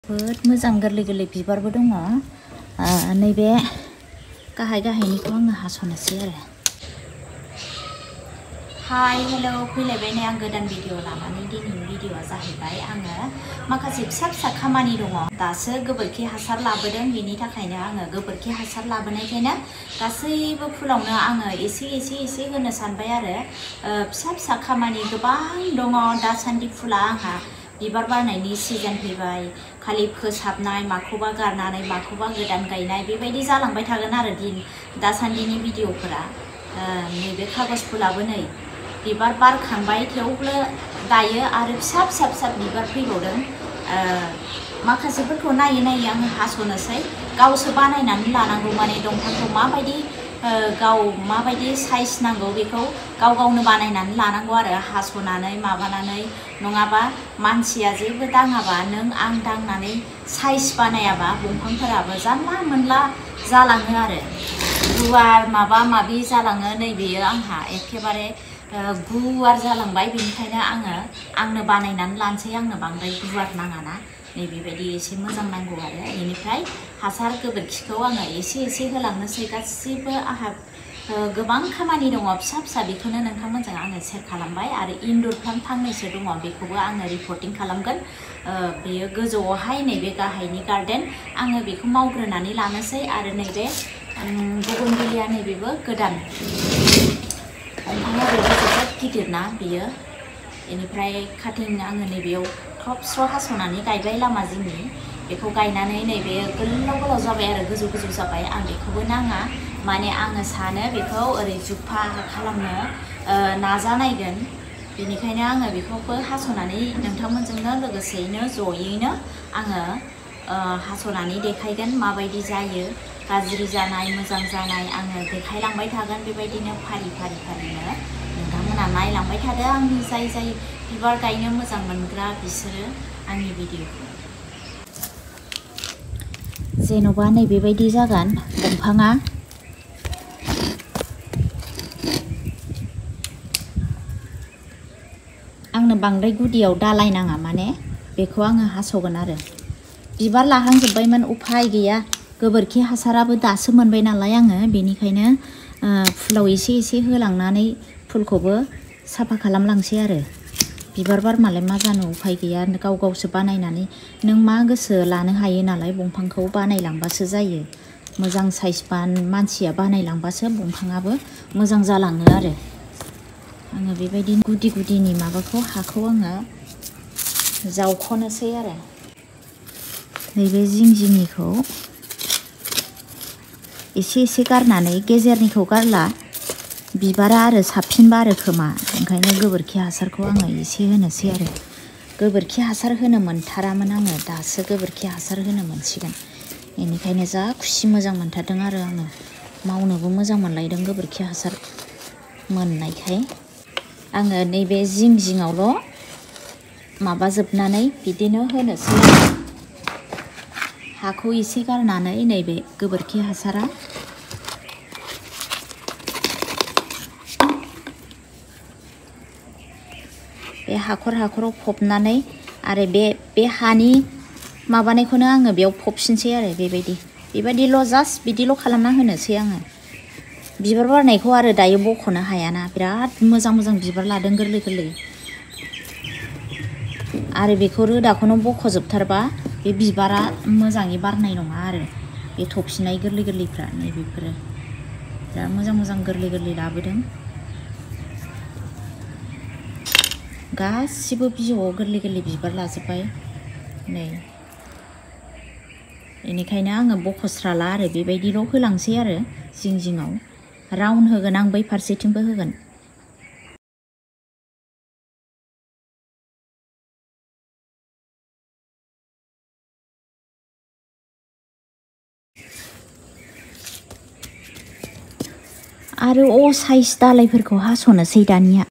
जोबोद मोजां गोरलै गोरलै बिबारबो दङ। नैबे गाहाय गाहायनिखौ आङो हास'नोसै आरो। हाय हेल' फैलायबाय नै आं गोदान भिडिअ लानानै। दिनैनि भिडिअआ जाहैबाय आङो माखासे फिसा फिसा खामानि दङ। दासो गोबोरखि हासार लाबोदों, बेनि थाखायनो आङो गोबोरखि हासार लाबोनायखायनो गासैबो फुलावनो आङो एसे एसे एसे होनो सानबाय आरो। फिसा फिसा खामानि गोबां दङ। दासान्दि फुला आंहा बिबार बारनायनि सिजन फैबाय। खालि फोसाबनाय, माखौबा गारनानै माखौबा गोदान गायनाय, बेबायदि जालांबाय थागोन आरो दासान्दिनि भिडिअफोरा। नैबे कागज फुलाबो नै बिबार बारखांबाय, थेवबो दायो आरो फिसा फिसा फिसा बिबार फैबावदों। माखासेफोरखौ नायै नायै आङो हास'नोसै। गावसो बानायनानै लानांगौ, माने दंफांखौ माबायदि गाव माबायदि साइज नांगौ बेखौ गाव गावनो बानायनानै लानांगौ आरो, हास'नानै माबानानै। नङाबा मानसिया जेबो दाङाबा, नों आं दांनानै साइज बानायाबा दंफांफोराबो जानला मोनला जालाङो आरो, गुवार माबा माबि जालाङो। नैबेयो आंहा एखेबारे गुवार जालांबाय, बेनिखायनो आंनो बानायनानै लानोसै। आंनो बांद्राय गुवार नाङाना, नैबेबायदि एसे मोजां नांगौ आरो। बेनिफ्राय हासार गोबोरखिखौ आङो एसे एसे होलांनोसै। गासिबो आंहा गोबां खामानि दङ फिसा फिसा, बेखौनो नोंथांमोनजों आङो सेयार खालामबाय। आरो इनड'र प्लान्ट फांनैसो दङ, बेखौबो आङो रिपर्टिं खालामगोन। बेयो गोजौआवहाय नैबे गाहायनि गार्डेन, आङो बेखौ मावग्रोनानै लानोसै। आरो नैबे बगनभिलिया, नैबेबो गोदान दंफाङा, बेबो जोबोद गिदिर ना बेयो। बेनिफ्राय काटिं आङो नैबेयाव थब स्र' हास'नानै गायबाय लामा जिंनि। बेखौ गायनानै नैबे गोलाव गोलाव जाबाय आरो गोजौ गोजौ जाबाय। आं बेखौबो नाङा, माने आङो सानो बेखौ ओरै जुफा खालामनो नाजानायगोन। बेनिखायनो आङो बेखौबो हास'नानै नोंथांमोनजोंनो लोगोसेयैनो जयैनो आङो हास'नानै देखायगोन। माबायदि जायो, गाज्रि जानाय मोजां जानाय आङो देखायलांबाय थागोन। बेबायदिनो फारि फारि फारिनो नोंथांमोना नायलांबाय थादो। आंनि जाय बिबार गायनो मोजां मोनग्रा बिसोरो आंनि भिडिअखौ। जेन'बा नैबेबायदि जागोन दंफाङा। आंनो बांद्राय गुदियाव दालाय नाङा, माने बेखौ आङो हास'गोन आरो। बिबार लाहांजोब्बायमोन, उफाय गैया। गोबोरखि हासाराबो दासो मोनबाय नालाय आङो, बेनिखायनो फुलाव एसे एसे होलांनानै फुलखौबो साफा खालामलांसै आरो। बिबार बारमालाय मा जानो, उफाय गैया। गाव गावसो बानायनानै नों मा गोसो लानो हायो नालाय। दंफांखौ बानायलांबासो जायो। मोजां साइज मानसिया बानायलांबासो दंफाङाबो मोजां जालाङो आरो। आङो बेबायदि गुदि गुदिनि माबाखौ, हाखौ आङो जावख'नोसै आरो। नैबे जिं जिंनिखौ एसे एसे गारनानै, गेजेरनिखौ गारला, बिबारा आरो साबसिन बारो खोमा। ओंखायनो गोबोरखि हासारखौ आङो एसे होनोसै आरो। गोबोरखि हासार होनो मोनथारामोन आङो, दासो गोबोरखि हासार होनो मोनसिगोन। बेनिखायनो जा खुसि मोजां मोनथारदों आरो आङो। मावनोबो मोजां मोनलायदों गोबोरखि हासार मोननायखाय। आङो नैबे जिं जिङावल' माबाजोबनानै बिदिनो होनोसै। हाखौ एसे गारनानै नैबे गोबोरखि हासारा बे हाखर हाखराव फबनानै, आरो बे हानि माबानायखौनो आङो बेयाव फबफिनसै आरो। बेबायदिल' जास्ट बिदिल' खालामना होनोसै आङो। बिबार बारनायखौ आरो दायो बख'नो हायाना, बिराद मोजां मोजां बिबार लादों गोरलै गोरलै। आरो बेखौ रोदाखौनो बख'जोबथारबा बे बिबारा मोजाङै बारनाय नङा आरो। बे थफिनाय गोरलै गोरलैफ्रा नैबेफोरो बिराद मोजां मोजां गोरलै गोरलै लाबोदों। गासिबो बिजौआव गोरलै गोरलै बिबार लाजोब्बाय नै। बेनिखायनो आङो बख'स्राला आरो, बेबायदिल' होलांसै आरो जिं जिङाव। राउन्ड होगोन आं, बै फारसेथिंबो होगोन। आरो साइज दालायफोरखौ हास'नोसै दानिया।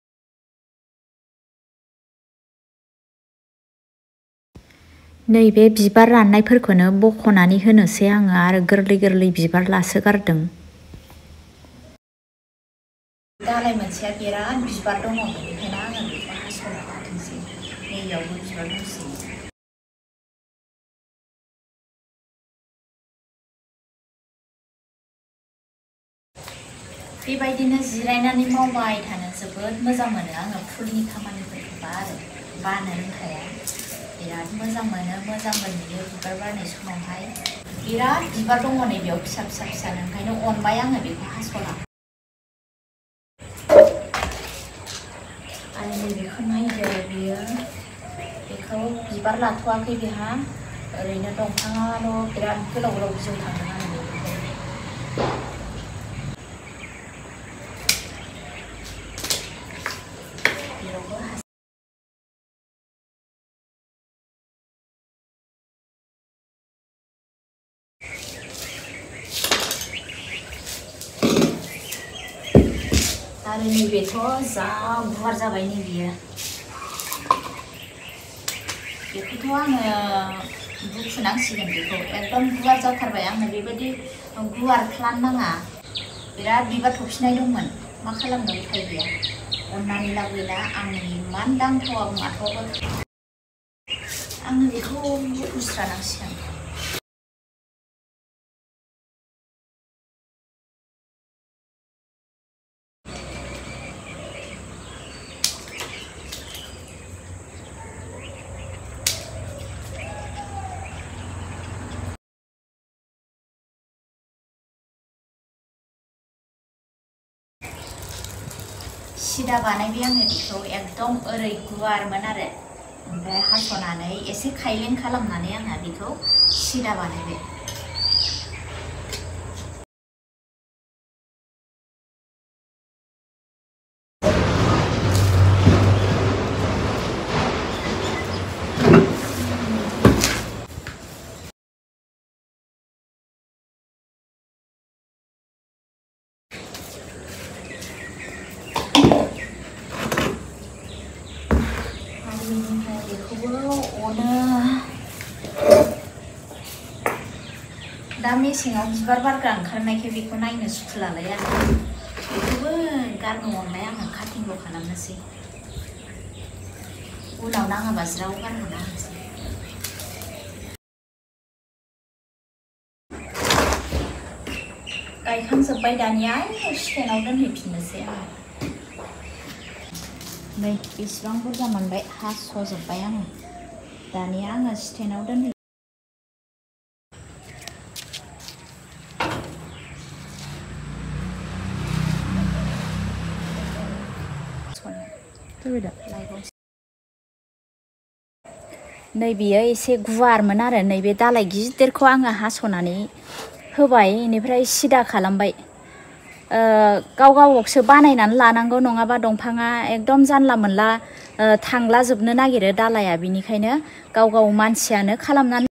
नैबे बिबार राननायफोरखौनो बख'नानै होनोसै आङो, आरो गोरलै गोरलै बिबार लासोगारदों। दालाय मोनसेया बिराद बिबार दङ, बेनिखायनो आङो बेखौ हास'ना लाथोंसै। नैयावबो बिबार दंसै। बेबायदिनो जिरायनानै मावबाय थानो जोबोद मोजां मोनो आङो फुलनि खामानिफोरखौबा आरो बानो रोंखाया बिराद मोजां मोनो मोजांबो नुयो बिबार बारनाय समावहाय बिराद बिबार दङ नै बेयाव फिसा फिसा फिसानो ओंखायनो अनबाय आङो बेखौ हास'ला आरो नैबेखौ नायदो बियो बेखौ बिबार लाथ'वाखै बेहा ओरैनो दंफाङाल' बिराद गोलाव गोलाव बिजौ थांदों आरो आरो नैबेथ' जा गुवार जाबाय नै बियो बेखौथ' आङो बुखुनांसिगोन बेखौ एकदम गुवार जाथारबाय आंनो बेबायदि गुवार खालामनाङा बिराद बिबार थफिनाय दंमोन मा खालामनो उफाय गैया अननानै लाबोला आंनि इमान दांथावाबो माथावाबो आङो बेखौ बुखुस्रानांसिगोन सिदा बानायबाय आङो बेखौ एकदम ओरै गुवारमोन आरो ओमफ्राय हास'नानै एसे खायलें खालामनानै आङो बेखौ सिदा बानायबाय दा मेसेङाव बिबार बारग्रा ओंखारनायखाय बेखौ नायनो सुखुलालाय आरो बेखौबो गारनो अनलाय आङो काटिंल' खालामनोसै उनाव नाङाबा ज्राव गारहरना होनोसै गायखांजोब्बाय दानिया स्टेनाव दोनहैफिननोसै आङो नै बेसेबां बुरजा मोनबाय हास'जोब्बाय आङो दानिया आङो स्टेनाव दोनहै नै बियो एसे गुवारमोन आरो नैबे दालाय गिदिरखौ आङो हास'नानै होबाय बेनिफ्राय सिदा खालामबाय गाव गावसो बानायनानै लानांगौ नङाबा दंफाङा एकदम जानला मोनला थांला जोबनो नागिरो दालाया बिनिखायनो गाव गाव मानसियानो खालामनानै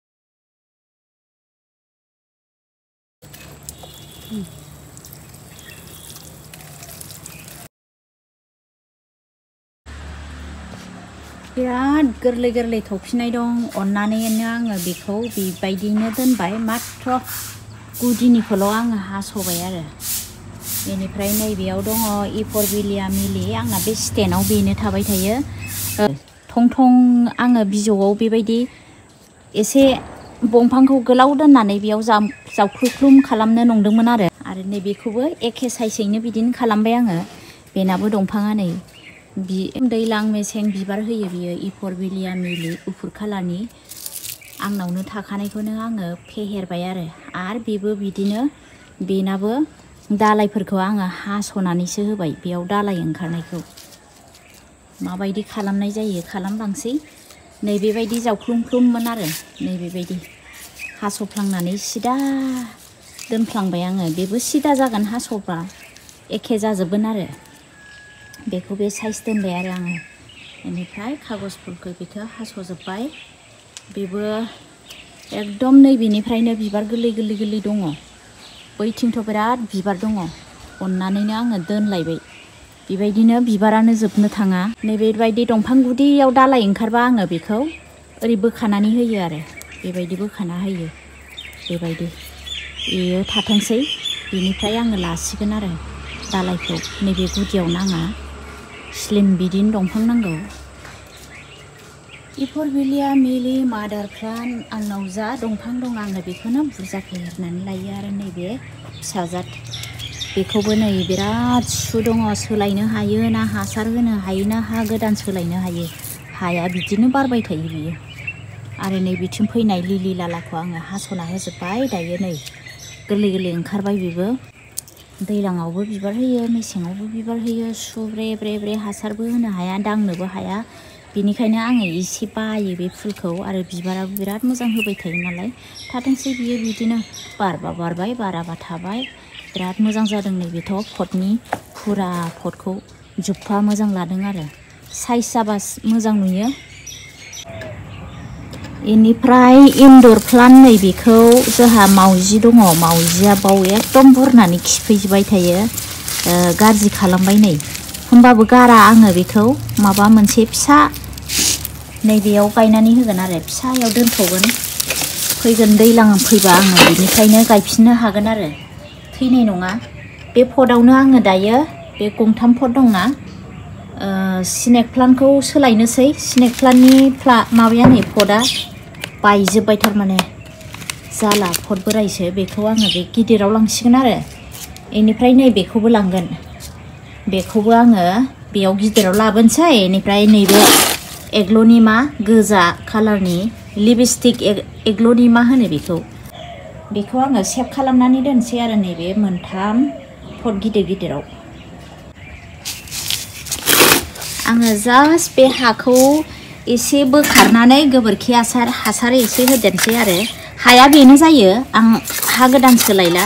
बिराद गोरलै गोरलै थफिनाय दं अननानैनो आङो बेखौ बेबायदिनो दोनबाय माथ्र गुदिनिखौल' आङो हास'बाय आरो बेनिफ्राय नैबेयाव दङ इफरबिलिया मिलि आंना बे स्टेनाव बेनो थाबाय थायो थं थं आङो बिजौआव बेबायदि एसे दंफांखौ गोलाव दोननानै बेयाव जावख्लुख्लुम खालामनो नंदोंमोन आरो नैबेखौबो एखे साइजैनो बिदिनो खालामबाय आङो बेनाबो दंफाङा नै दैज्लां मेसें बिबार होयो बियो इफरबिलिया मिलि गुफुर कालारनि आंनावनो थाखानायखौनो आङो फेहेरबाय आरो बेबो बिदिनो बेनाबो दालायफोरखौ आङो हास'नानैसो होबाय बेयाव दालाय ओंखारनायखौ माबायदि खालामनाय जायो खालामलांसै नैबेबायदि जावख्लुमख्लुममोन आरो नैबेबायदि हास'फ्लांनानै सिदा दोनफ्लांबाय आङो बेबो सिदा जागोन हास'ब्ला एखे जाजोबगोन आरो बेखौ बे साइज दोनबाय आरो आङो बेनिफ्राय खागजफोरखौ बेखौ हास'जोब्बाय बेबो एकदम नैबेनिफ्रायनो बिबार गोरलै गोरलै गोरलै दङ बैथिंथ' बिराद बिबार दङ अननानैनो आङो दोनलायबाय बेबायदिनो बिबारानो जोबनो थाङा नैबेबायदि दंफां गुदियाव दालाय ओंखारबा आङो बेखौ ओरै बोखानानै होयो आरो बेबायदि बोखाना होयो बेबायदि बेयो थाथोंसै बेनिफ्राय आङो लासिगोन आरो दालायखौ नैबे गुदियाव नाङा स्लिम बिदिनो दंफां नांगौ इफरबिलिया मिलि मादार प्लान्ट आंनाव जा दंफां दं आङो बेखौनो बुरजा फेहेरनानै लायो आरो नैबे फिसाजाद बेखौबो नै बिराद सु दङ सोलायनो हायो ना हासार होनो हायो ना हा गोदान सोलायनो हायो हाया बिदिनो बारबाय थायो बियो आरो नै बिथिं फैनाय लिलि लालाखौ आङो हास'ना होजोब्बाय दायो नै गोरलै गोरलै ओंखारबाय बेबो दैलाङावबो बिबार होयो मेसेङावबो बिबार होयो सु ब्रे ब्रे ब्रे हासारबो होनो हाया दांनोबो हाया बेनिखायनो आङो एसे बायो बे फुलखौ आरो बिबाराबो बिराद मोजां होबाय थायो नालाय थाथोंसै बियो बिदिनो बारबा बारबाय बाराबा थाबाय बिराद मोजां जादों नैबेथ' पटनि फुरा पटखौ जुफ्फा मोजां लादों आरो साइज जाबा मोजां नुयो बेनिफ्राय इनदर प्लान्ट नैबेखौ जोंहा मावजि दङ मावजिया बाव एकदम बुरनानै खिफैजोबबाय थायो गाज्रि खालामबाय नै होमबाबो गारा आङो बेखौ माबा मोनसे फिसा नैबेयाव गायनानै होगोन आरो फिसायाव दोनथ'गोन फैगोन दैज्लां फैबा आङो बेनिफ्रायनो गायफिननो हागोन आरो थैनाय नङा बे पटआवनो आङो दायो बे गंथाम पट दंना स्नेक प्लान्टखौ सोलायनोसै स्नेक प्लान्टनि माबाया नै पटआ बायजोब्बाय थारमाने जाला पट बोरायसो बेखौ आङो बे गिदिराव लांसिगोन आरो बेनिफ्राय नै बेखौबो लांगोन बेखौबो आङो बेयाव गिदिराव लाबोनोसै बेनिफ्राय नैबे एग्ल'निमा गोजा कालारनि लिपस्टिक एग्ल'निमा होनो बेखौ आङो सेभ खालामनानै दोनसै आरो नैबे मोनथाम पट गिदिर गिदिराव आङो जास्ट बे हाखौ एसे बोखारनानै गोबोरखि हासार एसे होदेरनोसै आरो हाया बेनो जायो आं हा गोदान सोलायला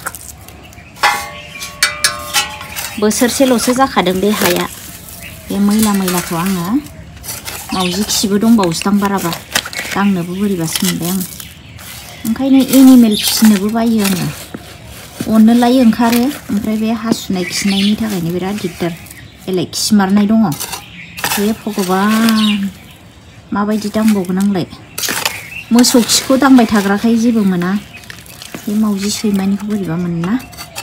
बोसोरसेल'सो जाखादों बे हाया बे मैला मैलाखौ आङो मावजि खिबो दंबावोसोदां बाराबा दांनोबो बोरैबासो मोनबाय आं ओंखायनो एनिमेल फिसिनोबो बायो आङो अननोलाय ओंखारो ओमफ्राय बे हासुनाय खिनायनि थाखायनो बिराद दिगदार बेलाय खिमारनाय दङ हे भगबान माबायदि दांबावगोन आंलाय मोसौ खिखौ दांबाय थाग्राखाय जेबो मोना बे मावजि सैमानिखौ बोरैबा मोनोना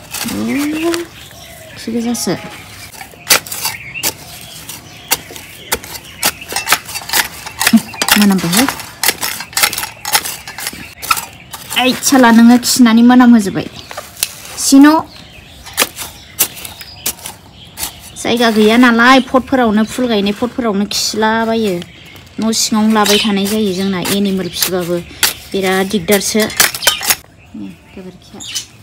खि गोजासो मोनामबायहाय ओइ साला नोङो खिनानै मोनामहोजोब्बाय सिन' जायगा गैया नालाय पटफोरावनो फुल गायनाय पटफोरावनो खिलाबायो न' सिङावनो लाबाय थानाय जायो जोंना एनिमेल फिसिबाबो बिराद दिगदारसो गोबोरखिया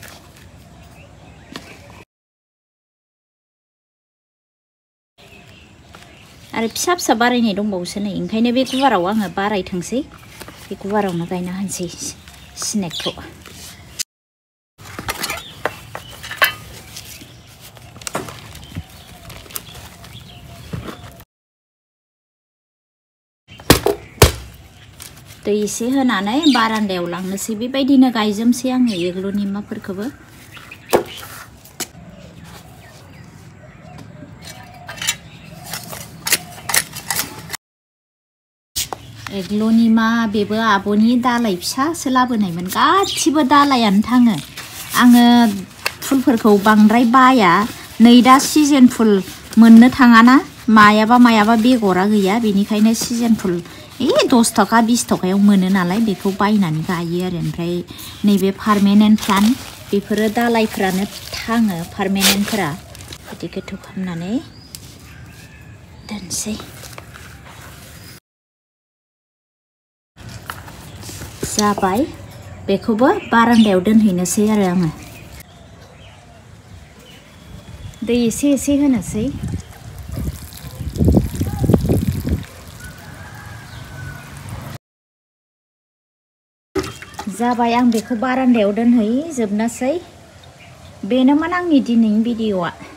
आरो फिसा फिसा बारायनाय दंबावोसो नै ओंखायनो बे गुवाराव आङो बारायथोंसै बे गुवारावनो गायना होनोसै स्नेकखौ दै एसे होनानै बारान्दायाव लांनोसै बेबायदिनो गायजोबसै आङो एग्ल'निमाफोरखौबो एग्ल'निमा बेबो आब'नि दालाय फिसासो लाबोनायमोन गासिबो दालायानो थाङो आङो फुलफोरखौ बांद्राय बाया नै दा सिजोन फुल मोननो थाङाना मायाबा बेगरा गैया बेनिखायनो सिजोन फुल 10 थाखा 20 थाखायाव मोनो नालाय बेखौ बायनानै गायो आरो ओमफ्राय नैबे पार्मानेन्ट प्लान्ट बेफोरो दालायफ्रानो थाङो पार्मानेन्टफोरा बिदि गोथौ खालामनानै दोनसै जाबाय बेखौबो बारान्दायाव दोनहैनोसै आरो आङो दै एसे एसे होनोसै जाबाय आं बेखौ बारान्दायाव दोनहैजोबनोसै बेनोमोन आंनि दिनैनि भिडिअ'आ